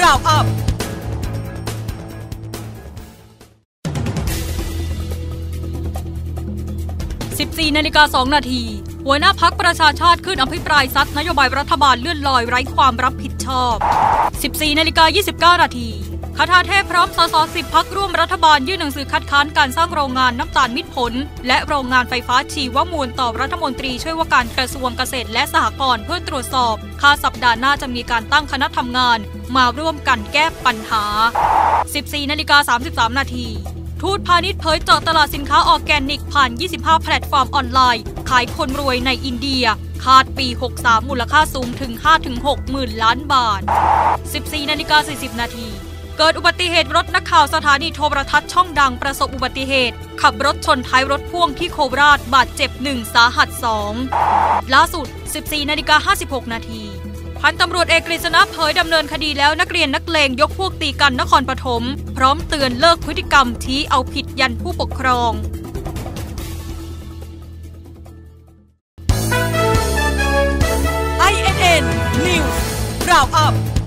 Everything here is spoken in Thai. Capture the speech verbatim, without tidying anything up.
Round Upสิบสี่นาฬิกาสองนาทีหัวหน้าพรรคประชาชาติขึ้นอภิปรายซัดนโยบายรัฐบาลเลื่อนลอยไร้ความรับผิดชอบ สิบสี่นาฬิกายี่สิบเก้านาทีคทาเทพพร้อมสสสิบพรรคร่วมรัฐบาลยื่นหนังสือคัดค้านการสร้างโรงงานน้ำตาลมิตรผลและโรงงานไฟฟ้าชีวมวลต่อรัฐมนตรีช่วยว่าการกระทรวงเกษตรและสหกรณ์เพื่อตรวจสอบค่าสัปดาห์หน้าจะมีการตั้งคณะทำงานมาร่วมกันแก้ปัญหา สิบสี่นาฬิกาสามสิบสามนาทีทูตพาณิชย์เผยเจาะตลาดสินค้าออร์แกนิกผ่านยี่สิบห้าแพลตฟอร์มออนไลน์ขายคนรวยในอินเดียคาดปีหกสิบสามมูลค่าสูงถึง ห้าถึงหก หมื่นล้านบาท สิบสี่นาฬิกาสี่สิบนาทีเกิดอุบัติเหตุรถนักข่าวสถานีโทรทัศน์ช่องดังประสบอุบัติเหตุขับรถชนท้ายรถพ่วงที่โคราชบาดเจ็บหนึ่งสาหัสสองล่าสุด สิบสี่นาฬิกาห้าสิบหกนาทีพันตำรวจเอกกฤษณะเผยดำเนินคดีแล้วนักเรียนนักเลงยกพวกตีกันนครปฐมพร้อมเตือนเลิกพฤติกรรมชี้เอาผิดยันผู้ปกครอง ไอ เอ็น เอ็น News Round Up